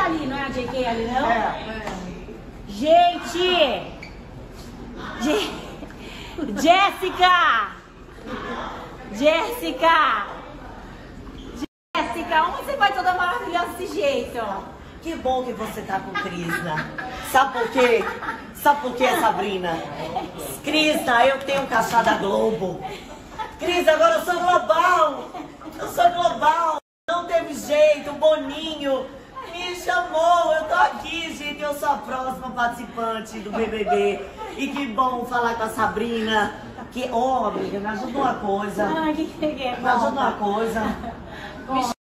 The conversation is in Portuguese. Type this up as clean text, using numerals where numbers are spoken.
ali, não é a JK ali, não? É. Gente! Jéssica! Jéssica! Jéssica, onde você vai toda maravilhosa desse jeito? Que bom que você tá com Crisna. Sabe por quê? Sabe por quê, Sabrina? Crisna, eu tenho um cachá da Globo. Cris, agora eu sou global. Eu sou global. Não teve jeito, o Boninho me chamou. Eu tô aqui, gente. Eu sou a próxima participante do BBB. E que bom falar com a Sabrina. Que, amiga, me ajuda uma coisa. Ai, que é? Me ajuda uma coisa.